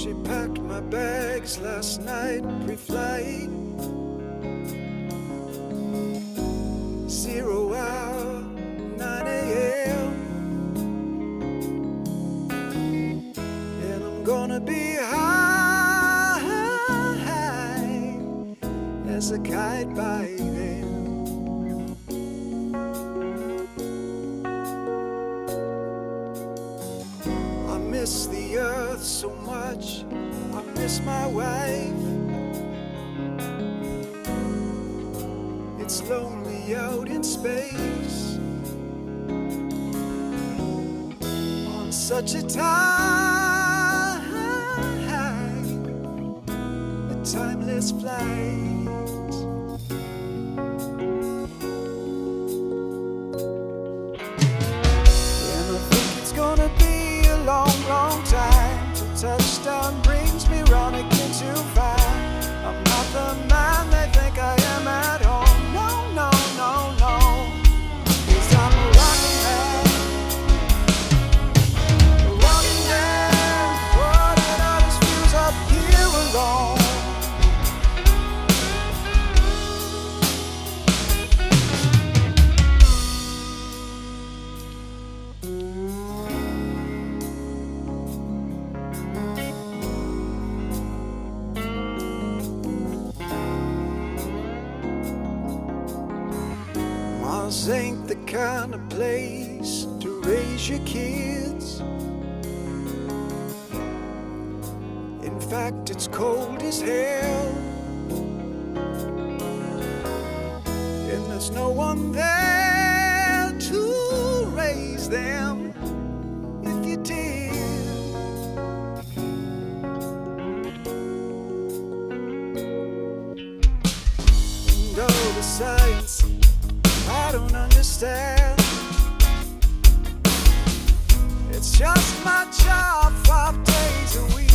She packed my bags last night, pre-flight. 0 hour, 9 a.m. And I'm gonna be high as a kite by then. I miss the earth so much, I miss my wife. It's lonely out in space on such a timeless flight. And I think it's gonna be a long, long time till touchdown brings me round again to find I'm not the man they think I am at home. No, no, no, no, 'cause I'm a rockin' man, putting all his views up here alone. Mars ain't the kind of place to raise your kids. In fact, it's cold as hell, and there's no one there to raise them if you did. And all the science I don't understand. It's just my job 5 days a week.